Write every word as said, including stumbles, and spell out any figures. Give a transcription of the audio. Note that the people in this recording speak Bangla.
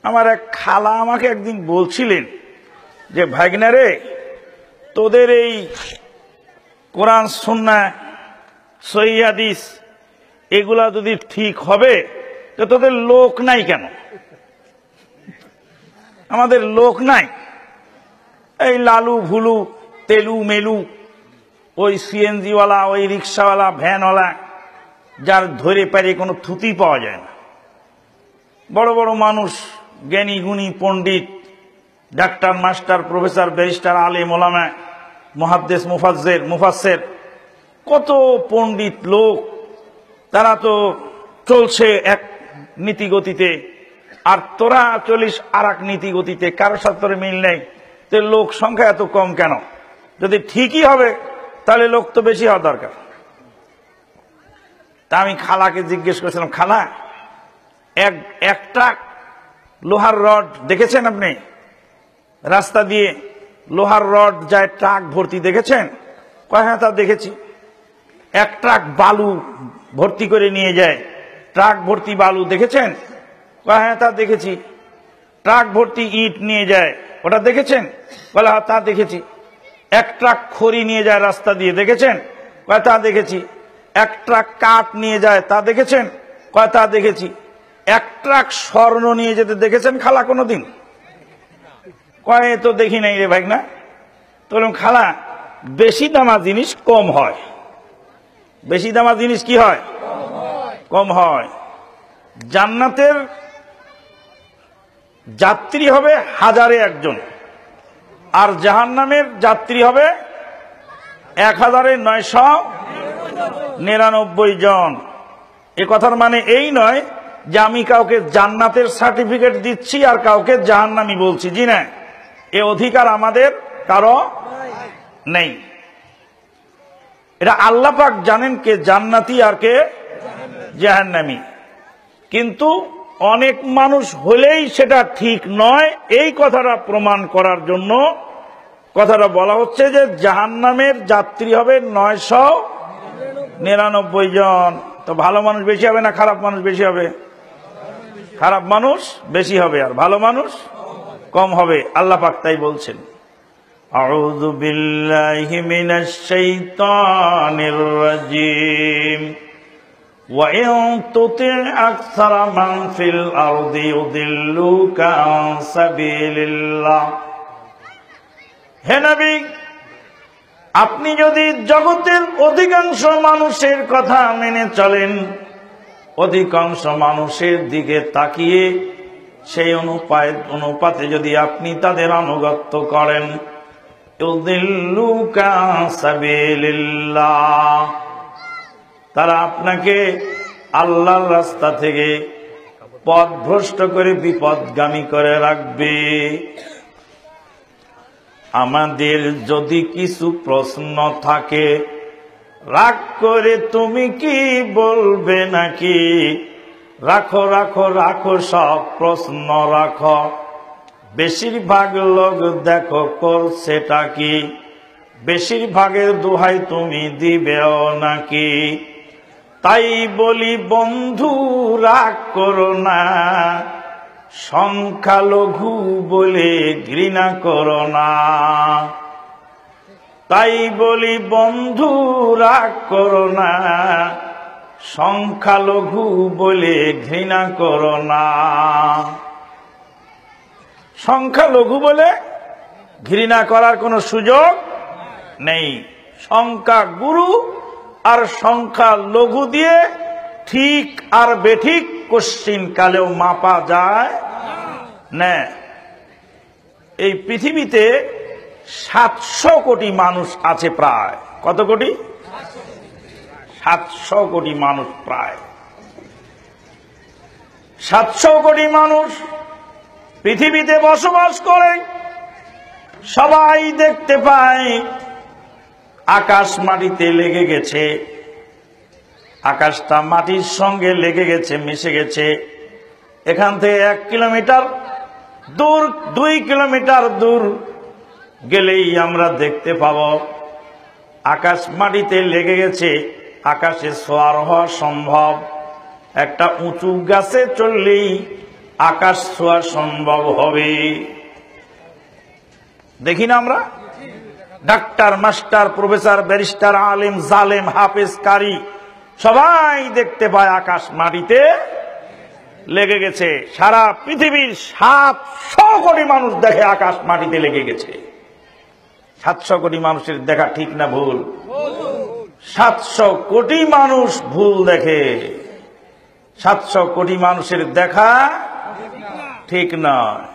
আমার এক খালা আমাকে একদিন বলছিলেন যে ভাগনা রে, তোদের এই কোরআন সুন্নাহ সহিহ হাদিস এগুলা যদি ঠিক হবে তো তোদের লোক নাই কেন? আমাদের লোক নাই, এই লালু ভুলু তেলু মেলু ওই সিএনজিওয়ালা ওই রিক্সাওয়ালা ভ্যানওয়ালা যার ধরে পারে কোনো থুতি পাওয়া যায় না। বড় বড় মানুষ, জ্ঞানী গুণী পণ্ডিত, ডাক্তার মাস্টার প্রফেসর ব্যারিস্টার আলেম ওলামা মুহাদ্দিস মুফাজ্জির মুফাসসির, কত পণ্ডিত লোক, তারা তো চলছে এক নীতি গতিতে, আর তোরা চলিস আর এক নীতি গতিতে, কারোর সাথে মিল নেই। তো লোক সংখ্যা এত কম কেন? যদি ঠিকই হবে তাহলে লোক তো বেশি হওয়া দরকার। তা আমি খালাকে জিজ্ঞেস করেছিলাম, খালা এক একটা লোহার রড দেখেছেন আপনি? রাস্তা দিয়ে লোহার রড যায় ট্রাক ভর্তি, দেখেছেন? কয় হ্যাঁ তা দেখেছি। এক ট্রাক বালু ভর্তি করে নিয়ে যায়, ট্রাক ভর্তি বালু দেখেছেন? কয় হ্যাঁ তা দেখেছি। ট্রাক ভর্তি ইট নিয়ে যায়, ওটা দেখেছেন? বলে হ্যাঁ তা দেখেছি। এক ট্রাক খড়ি নিয়ে যায় রাস্তা দিয়ে, দেখেছেন? কয় তা দেখেছি। এক ট্রাক কাঠ নিয়ে যায়, তা দেখেছেন? কয় তা দেখেছি। এক ট্রাক স্বর্ণ নিয়ে যেতে দেখেছেন খালা কোনোদিন? কয় তো দেখি নাই রে ভাই না। তো বললাম খালা, বেশি দামা জিনিস কম হয়। বেশি দামা জিনিস কি হয়? কম হয়। জান্নাতের যাত্রী হবে হাজারে একজন, আর জাহান্নামের যাত্রী হবে এক হাজারে নয়শ নিরানব্বই জন। এ কথার মানে এই নয় যে আমি কাউকে জান্নাতের সার্টিফিকেট দিচ্ছি আর কাউকে জাহান্নামী বলছি, জি না, এ অধিকার আমাদের কারো নেই। এটা আল্লাহ পাক জানেন কে জান্নাতি আর কে জাহান্নামী। কিন্তু অনেক মানুষ হলেই সেটা ঠিক নয়, এই কথাটা প্রমাণ করার জন্য কথাটা বলা হচ্ছে যে জাহান্নামের যাত্রী হবে নয়শ নিরানব্বই জন। তো ভালো মানুষ বেশি হবে না খারাপ মানুষ বেশি হবে? খারাপ মানুষ বেশি হবে আর ভালো মানুষ কম হবে। আল্লাহ পাক তাই বলছেন, আউযু বিল্লাহি মিনাশ শাইতানির রাজীম ওয়া ইন তুতি' আকসারা মান ফিল আরদি ইউদিল্লুকা আন সাবিলিল্লাহ। হে নবী, আপনি যদি জগতের অধিকাংশ মানুষের কথা মেনে চলেন, অধিকাংশ মানুষের দিকে তাকিয়ে সেই অনুপাত অনুপাতে যদি আপনি তাদের আনুগত্য করেন, ইউদিল্লুকা আন সাবিলিল্লাহ, তারা আপনাকে আল্লাহর রাস্তা থেকে পথভ্রষ্ট করে বিপদগামী করে রাখবে। আমাদের যদি কিছু প্রশ্ন থাকে, রাগ করে তুমি কি বলবে নাকি? রাখো রাখো রাখো সব প্রশ্ন রাখো, বেশিরভাগ লোক দেখো করছেটা কি, বেশিরভাগের দোহাই তুমি দিবেও নাকি? তাই বলি বন্ধু রাগ করো না, সংখ্যালঘু বলে ঘৃণা করো না। তাই বলি বন্ধু রাগ করো না, সংখ্যালঘু বলে ঘৃণা করো না। সংখ্যালঘু বলে ঘৃণা করার কোনো সুযোগ নেই। সংখ্যা গুরু আর সংখ্যা লঘু দিয়ে ঠিক আর বেঠিক কোশ্চিন কালেও মাপা যায় না। এই পৃথিবীতে সাতশো কোটি মানুষ আছে প্রায়। কত কোটি? সাতশো কোটি মানুষ প্রায়। সাতশো কোটি মানুষ পৃথিবীতে বসবাস করে। সবাই দেখতে পায় আকাশ মাটিতে লেগে গেছে, আকাশটা মাটির সঙ্গে লেগে গেছে, মিশে গেছে। এখান থেকে এক কিলোমিটার দূর, দুই কিলোমিটার দূর গেলেই আমরা দেখতে পাব আকাশ মাটিতে লেগে গেছে, আকাশে সোয়ার হওয়া সম্ভব। একটা উঁচু গাছে চললেই আকাশ ছোঁয়া সম্ভব হবে? দেখি না আমরা? ডাক্তার, মাস্টার, প্রফেসর, ব্যারিস্টার, আলেম, জালেম, হাফেজ, কারি সবাই দেখতে পায় আকাশ মাটিতে লেগে গেছে। সারা পৃথিবীর সাতশো কোটি মানুষ দেখে আকাশ মাটিতে লেগে গেছে। সাতশো কোটি মানুষের দেখা ঠিক না ভুল? সাতশো কোটি মানুষ ভুল দেখে। সাতশো কোটি মানুষের দেখা ঠিক নয়।